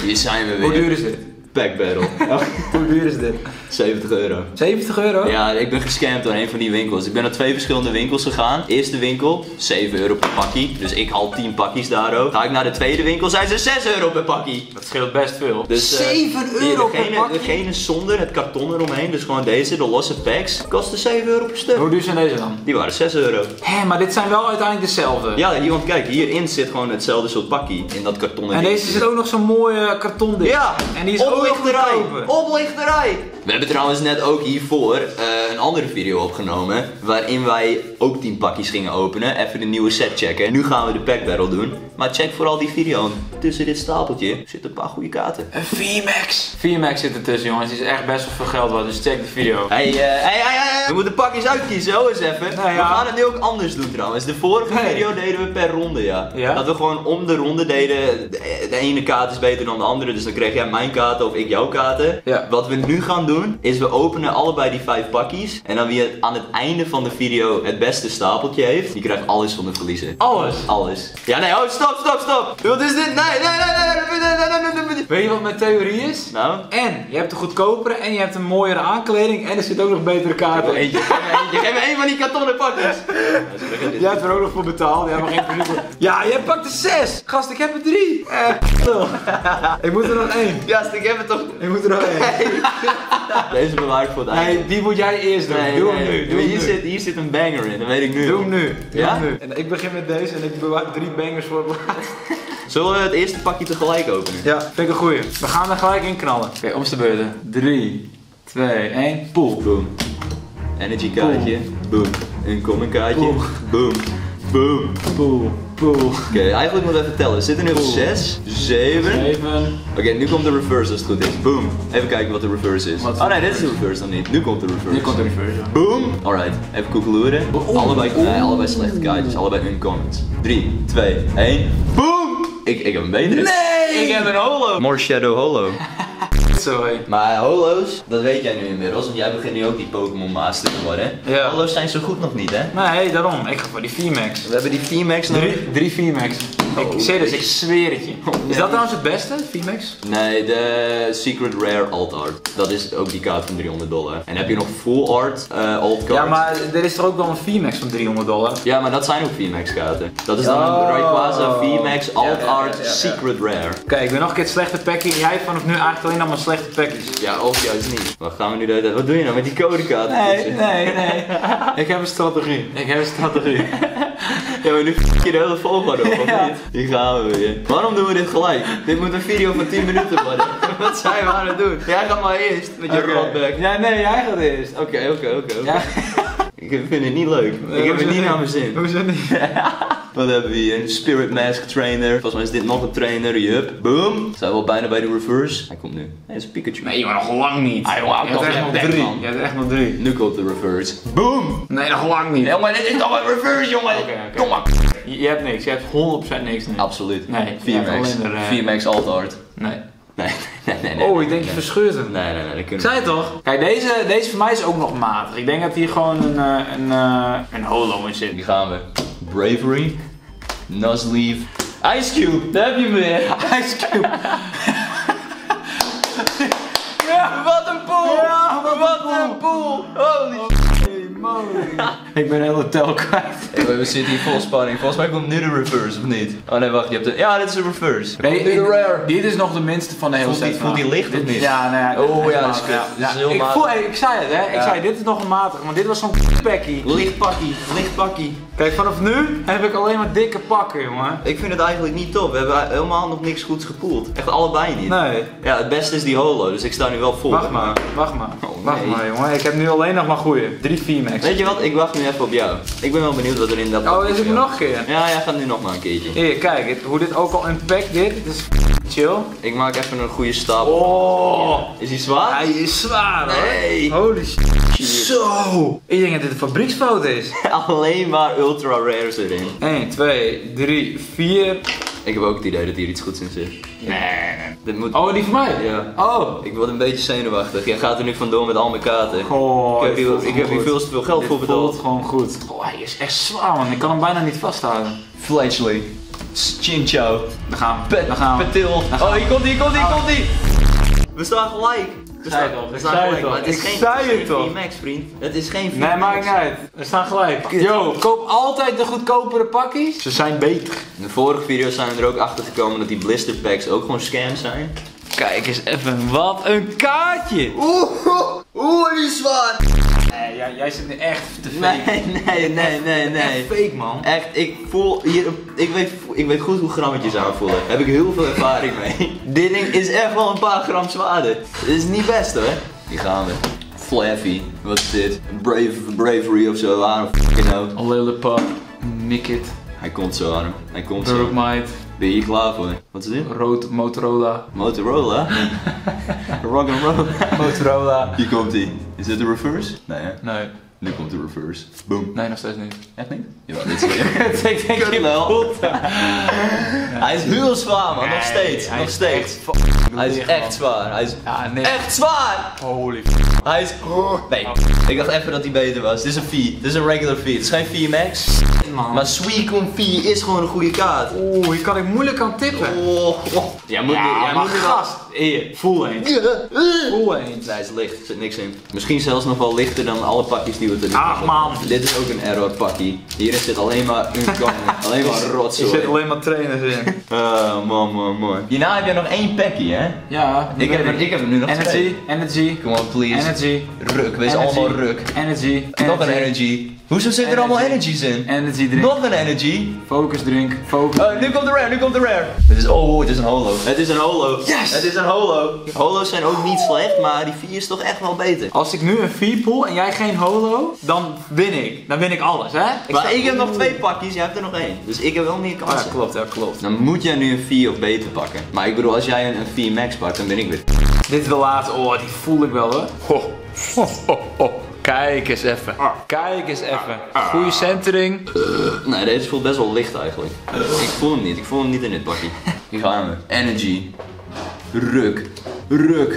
Hier zijn we weer. Hoe duur is dit? Pack Battle. Hoe duur is dit? €70. 70 euro? Ja, ik ben gescamd door een van die winkels. Ik ben naar 2 verschillende winkels gegaan. Eerste winkel, €7 per pakkie. Dus ik haal 10 pakkies daar ook. Ga ik naar de tweede winkel, zijn ze €6 per pakkie. Dat scheelt best veel. Dus, €7 per pakkie? Degene zonder het karton eromheen, dus gewoon deze, de losse packs, kostte €7 per stuk. Hoe duur zijn deze dan? Die waren €6. Hé, maar dit zijn wel uiteindelijk dezelfde. Ja, hier, want kijk, hierin zit gewoon hetzelfde soort pakkie in dat karton. En deze zit ook nog zo'n mooie karton ding. Ja, En die is ook nog oplichterij. goedkoper. Oplichterij. We hebben trouwens net ook hiervoor een andere video opgenomen, waarin wij ook 10 pakjes gingen openen, even de nieuwe set checken. Nu gaan we de pack battle doen, maar check vooral die video. Tussen dit stapeltje zitten een paar goede kaarten. Een VMAX. VMAX zit ertussen, jongens. Die is echt best wel veel geld waard, dus check de video. Hey, we moeten pakjes uitkiezen, zo eens even. Nou ja. We gaan het nu ook anders doen trouwens. De vorige video deden we per ronde, ja. Dat we gewoon om de ronde deden, de ene kaart is beter dan de andere, dus dan kreeg jij mijn kaarten of ik jouw kaarten. Ja. Wat we nu gaan doen, is we openen allebei die 5 pakjes. En dan wie aan het einde van de video het beste stapeltje heeft, die krijgt alles van de verliezer. Alles? Alles. Ja, nee, oh, stop. Wat is dit? Nee. Weet je wat mijn theorie is? Nou? En je hebt een goedkopere en je hebt een mooiere aankleding en er zit ook nog betere kaarten. Eentje, geef me één van die kartonnen pakjes. Jij hebt er ook nog voor betaald, jij hebt geen verzoek. Ja, jij pakt er 6! Gast, ik heb er 3! Ik moet er nog 1. Gast, ik heb het toch. Ik moet er nog 1. Deze bewaar ik voor het einde. Nee, die moet jij eerst doen. Doe hem nu. Doe hem nu. Hier zit een banger in, dat weet ik nu. Doe hem nu. Ja? Doe hem nu. En ik begin met deze en ik bewaar 3 bangers voor het laatst. Zullen we het eerste pakje tegelijk openen? Ja, vind ik een goeie. We gaan er gelijk in knallen. Oké, om de beurten. 3, 2, 1, pool. Boom. Energy kaartje. Boom. Incoming kaartje. Boom. Boom. Pool. Pool. Oké, eigenlijk moeten we even tellen. We zitten nu op 6, 7. 7. Oké, nu komt de reverse als het goed is. Boom. Even kijken wat de reverse is. Oh nee, dit is de reverse dan niet. Nu komt de reverse. Nu komt de reverse. Boom. Alright, even koekeloeren. Allebei slechte kaartjes. Allebei uncommons. 3, 2, 1. Boom. Ik heb een betere. Nee! Ik heb een holo. More shadow holo. Zo hé. Maar holo's, dat weet jij nu inmiddels, want jij begint nu ook die Pokémon Master te worden. Ja. Holo's zijn zo goed nog niet, hè? Nee, daarom. Ik ga voor die VMAX. We hebben die VMAX nog. 3 VMAX. Ik zeg ik zweer het je. Is dat trouwens het beste, VMAX? Nee, de Secret Rare Alt Art. Dat is ook die kaart van $300. En heb je nog Full Art Alt Cards? Ja, maar er is er ook wel een VMAX van $300. Ja, maar dat zijn ook VMAX kaarten. Dat is dan een Rayquaza VMAX Alt Art Secret Rare. Kijk, ik ben nog een keer het slechte pakje en jij vanaf nu eigenlijk alleen nog maar slechte pakjes. Ja, of juist niet. Wat gaan we nu doen? Wat doe je nou met die codekaarten? Nee. Ik heb een strategie. Ja, maar nu f*** je de hele volgorde op, of niet? Hier gaan we weer. Waarom doen we dit gelijk? Dit moet een video van 10 minuten worden. Wat zijn we aan het doen? Jij gaat maar eerst met je rotback. Ja, nee, jij gaat eerst. Oké. Ja. Ik vind het niet leuk. Ik heb het niet naar mijn zin. Hoezo niet? Wat hebben we hier? Een Spirit Mask trainer. Volgens mij is dit nog een trainer. Yup. Boom. Zijn we al bijna bij de reverse. Hij komt nu. Hij is een Pikachu. Nee, maar nog lang niet. Ah, jongen, Je hebt echt nog 3. Je hebt echt nog 3. Nu komt de reverse. Boom. Nee, nog lang niet. Jongen, dit is toch een reverse, jongen. Oké. Kom maar. Je hebt niks. Je hebt 100% niks nu. Absoluut. Nee. VMAX. VMAX Alt Art. Nee. Nee. Oh, ik denk je verscheurt hem. Nee, dat Ik kunnen zei het toch? Kijk, deze voor mij is ook nog matig. Ik denk dat hier gewoon een holo in zit. Die gaan we. Bravery. Nuzleaf. Ice Cube. Daar heb je hem weer. Ice Cube. Ja, wat een pool. Ja, wat een pool. Holy Ik ben een hele tel kwijt. hey, we zitten hier vol spanning. Volgens mij komt nu de reverse, of niet? Oh nee, wacht. Je hebt de... Ja, dit is de reverse. Nee, de rare. Dit is nog de minste van de hele set. Voelt die licht of niet? Ja, nee. Oh ja, dat is kut. Dit is heel matig. Ik zei het hè. Ik zei dit is nog een matig. Want dit was zo'n pakkie. Licht pakkie. Kijk, vanaf nu heb ik alleen maar dikke pakken, jongen. Ik vind het eigenlijk niet top. We hebben helemaal nog niks goeds gepoeld. Echt allebei niet. Nee. Ja, het beste is die holo. Dus ik sta nu wel vol. Wacht maar, Oh, nee. wacht maar, jongen. Ik heb nu alleen nog maar goeie. 3 VMAX. Weet je wat? Ik wacht nu even op jou. Ik ben wel benieuwd wat er in dat Oh, is het nog een keer? Ja, jij gaat nu nog maar een keertje. Hier, kijk, hoe dit ook al unpackt dit. Het is chill. Ik maak even een goede stapel. Oh, Is hij zwaar? hij is zwaar hoor. Nee. Holy shit. Zo. Ik denk dat dit een fabrieksfout is. Alleen maar ultra rares erin. 1, 2, 3, 4. Ik heb ook het idee dat hier iets goeds in zit. Nee. Dit moet... Oh, die van mij? Ja. Oh. Ik word een beetje zenuwachtig. Jij gaat er nu vandoor met al mijn kaarten. Oh, ik heb hier veel te veel geld voor betaald. Voelt gewoon goed. Oh, hij is echt zwaar man. Ik kan hem bijna niet vasthouden. Fletchley. Chin chow. Dan gaan we. Petil. Oh, hier komt ie. We staan gelijk. We zei het al. Maar het is geen VMAX, vriend. Het is geen VMAX. Nee, maakt niet uit. We staan gelijk. Yo, koop altijd de goedkopere pakjes. Ze zijn beter. In de vorige video's zijn we er ook achter gekomen dat die blister packs ook gewoon scams zijn. Kijk eens even, wat een kaartje! Oeh, die is zwaar! Nee, jij zit nu echt te fake. Nee. Echt fake, man. Echt, ik voel hier, ik weet goed hoe grammetjes aanvoelen. Daar heb ik heel veel ervaring mee. Dit ding is echt wel een paar gram zwaarder. Dit is niet best hoor. Hier gaan we. Flaffy, wat is dit? Bravery of zo, I don't fucking know. A Lilliput, Mickit. Hij komt zo aan hem, hij komt zo. Bergmite. Ben je hier klaar voor? Wat is dit? Rood Motorola. Motorola? Rock'n'roll. Motorola. Hier komt hij. Is dit de reverse? Nee hè? Nee. Nu komt de reverse. Boom. Nee, nog steeds niet. Echt niet? Ja, dit is weer. Ik denk wel. Hij is heel zwaar man, nog steeds. Nog steeds. Hij is echt zwaar. Hij is echt zwaar! Holy Hij is... Nee, ik dacht even dat hij beter was. Dit is een V. Dit is een regular V. Het is geen VMAX. Maar Suicune V is gewoon een goede kaart. Oeh, hier kan ik moeilijk aan tippen. Jij moet gast. Hier, voel eens. Voel eens. Nee, hij is licht. Er zit niks in. Misschien zelfs nog wel lichter dan alle pakjes die we te doen hebben. Man. Dit is ook een error pakkie. Hierin zit alleen maar alleen maar rotzooi. Er zitten alleen maar trainers in. Man. Hierna heb je nog één pakkie, hè? Ja. Ik heb er nu nog twee. Energy. Come on, please. Energy. Ruk, wees allemaal ruk. Energy. Nog een energy. Hoezo zitten er allemaal energies in? Energy drink. Nog een energy. Focus drink. Focus. Nu komt de rare. Het is een holo. Het is een holo. Yes! Het is een holo. Holo's zijn ook niet slecht, maar die 4 is toch echt wel beter. Als ik nu een 4 pool en jij geen holo, dan win ik. Dan win ik alles, hè? Maar ik heb nog 2 pakjes, jij hebt er nog 1. Dus ik heb wel meer kansen. Ja, klopt. Dan moet jij nu een 4 of beter pakken. Maar ik bedoel, als jij een 4 max pakt, dan ben ik weer. Dit is de laatste. Oh, die voel ik wel, hoor. Kijk eens even. Goeie centering. Nee, deze voelt best wel licht eigenlijk. Ik voel hem niet in dit pakje. Hier gaan we. Energy. Ruk.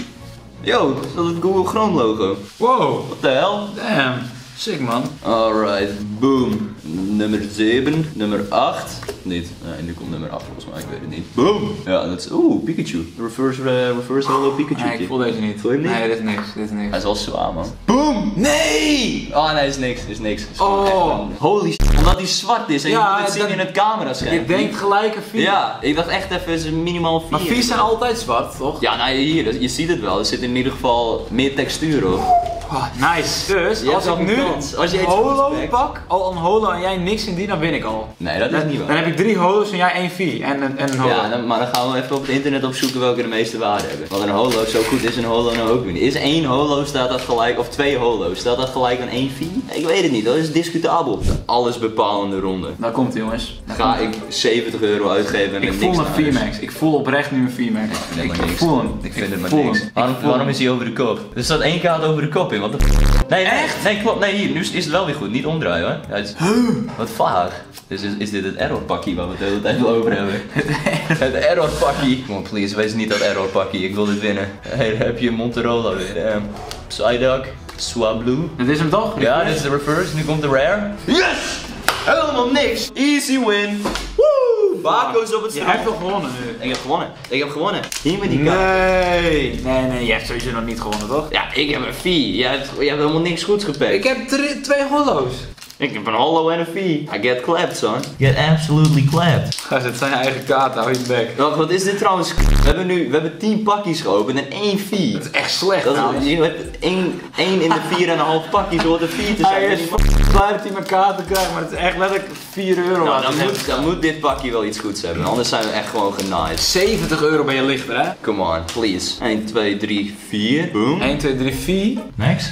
Yo, dat is het Google Chrome logo. Wow. What the hell? Damn. Sick, man. Alright, boom. Nummer 7, nummer 8. Niet. Nee, nu komt nummer 8 volgens mij, ik weet het niet. Boom! Ja, dat is. Oeh, Pikachu. Reverse Holo Pikachu. Nee, ik voel deze niet. Voel je hem niet? Nee, dit is niks. Hij is wel zwaar, man. Boom! Nee! Oh nee, is niks. Is Oh, holy shit. Omdat hij zwart is en je Ja, moet het zien in het camera-scherm. Je denkt gelijk een 4. Ja, ik dacht echt even, het is minimaal 4. Maar 4 zijn altijd zwart, toch? Ja, nou hier, je ziet het wel. Er zit in ieder geval meer textuur op. Oh, nice. Dus, Je als hebt ik wel nu een kans. Als je een iets holo goeds pakt. pak, al een holo en jij niks in die, dan win ik al. Nee, dat is niet waar. Dan heb ik 3 holo's en jij 1 4 en een holo. Ja, maar dan gaan we even op het internet opzoeken welke de meeste waarde hebben. Want een holo, zo goed is een holo nou ook niet. Is 1 holo, staat dat gelijk, of 2 holo's, staat dat gelijk aan 1 4? Ik weet het niet, dat is discutabel. De alles bepalende ronde. Daar komt hij, jongens. Ga ik €70 uitgeven en Ik met voel niks een naar huis. 4-max. Ik voel oprecht nu een 4-max. Ik voel hem. Ik vind het maar niks. Waarom is hij over de kop? Er staat 1 kaart over de kop in, wat de Nee, echt? Nee, klopt. Nee, hier, nu is het wel weer goed. Niet omdraaien hoor. Ja, het is... Wat vaag. Dus is dit het error pakkie waar we het de hele tijd over hebben? Het error pakkie. Come on, please, wees niet dat error pakkie. Ik wil dit winnen. Hier heb je Motorola weer. Psyduck, Swablu. Dit is hem toch? Ja, dit is de reverse. Nu komt de rare. Yes! Helemaal niks. Easy win. Woe! Bako's op het Je strand. hebt toch gewonnen nu? Ik heb gewonnen. Hier met die kaart. Nee, je hebt sowieso nog niet gewonnen, toch? Ja, ik heb een 4. Je hebt helemaal niks goeds gepakt. Ik heb 2 holo's. Ik heb een holo en een V. I get clapped, son. Get absolutely clapped. Gast, het zijn je eigen kaarten, hou je bek. Wat is dit trouwens? We hebben 10 pakjes geopend en 1 V. Dat is echt slecht, Dat trouwens. is, je hebt 1 in de 4,5 pakjes hoort een 4 te zijn. Hij is blij dat hij mijn kaarten krijgt, maar het is echt letterlijk €4. Nou, dan moet dit pakje wel iets goeds hebben, anders zijn we echt gewoon genaaid. €70 ben je lichter, hè? Come on, please. 1, 2, 3, 4. Boom. 1, 2, 3, 4. Next.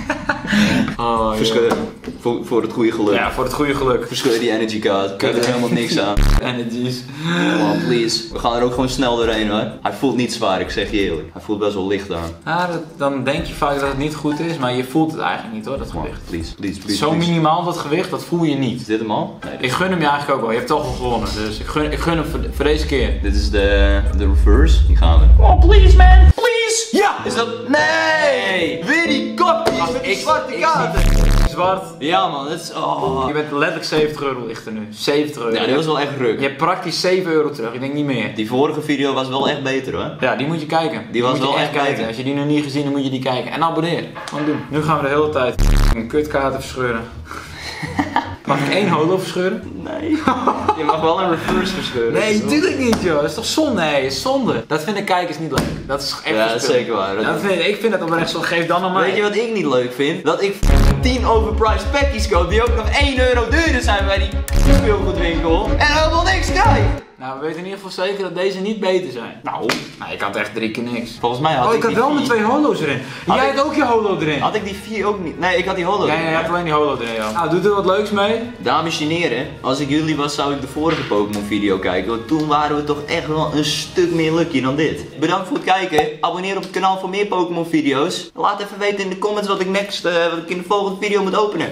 Oh, Verscheur. Voor het goede geluk. Ja, voor het goede geluk. Verscheur die energy card. Ik heb er helemaal niks aan. Energies. Come on, please. We gaan er ook gewoon snel doorheen hoor. Hij voelt niet zwaar, ik zeg je eerlijk. Hij voelt best wel licht aan. Ja, dan denk je vaak dat het niet goed is, maar je voelt het eigenlijk niet hoor, dat Come on, gewicht. please. Zo minimaal dat gewicht, dat voel je niet. Is dit hem al? Nee, Ik gun hem je eigenlijk ook wel, je hebt toch al gewonnen, dus ik gun hem voor deze keer. dit is de reverse. Die gaan we. Oh, please man, please! Ja! Is dat... Nee! Weer die kopjes met die zwarte kaarten. Zwart. Ja man, dat is... Oh. Je bent letterlijk 70 euro ligt er nu. 70 euro. Ja, dit was wel echt ruk. Je hebt praktisch 7 euro terug, ik denk niet meer. Die vorige video was wel echt beter hoor. Ja, die moet je kijken. Die was moet je wel echt kijken. beter. Als je die nog niet gezien hebt, moet je die kijken. En abonneer. Gewoon doen. Nu gaan we de hele tijd een kutkaarten verscheuren. Mag ik 1 holo verscheuren? Nee. Je mag wel een reverse verscheuren. Nee, natuurlijk niet joh. Dat is toch zonde? Nee, is zonde. Dat vinden kijkers niet leuk. Dat is echt Ja, dat is verspilling. zeker waar. Ik vind dat oprecht zo. Geef dan aan mij. Weet je wat ik niet leuk vind? Dat ik 10 overpriced packies koop die ook nog 1 euro duurder zijn bij die speelgoedwinkel. En helemaal niks krijg. Nou, we weten in ieder geval zeker dat deze niet beter zijn. Nou, ik had echt 3 keer niks. Volgens mij had Oh, ik ik had die wel mijn 2 holo's erin. Jij had ook je holo erin. Had ik die 4 ook niet? Nee, ik had die holo. Ja, je had alleen die holo erin, ja. Nou, doet er wat leuks mee? Dames en heren, als ik jullie was zou ik de vorige Pokémon video kijken, want toen waren we toch echt wel een stuk meer lucky dan dit. Bedankt voor het kijken, abonneer op het kanaal voor meer Pokémon video's. Laat even weten in de comments wat ik in de volgende video moet openen.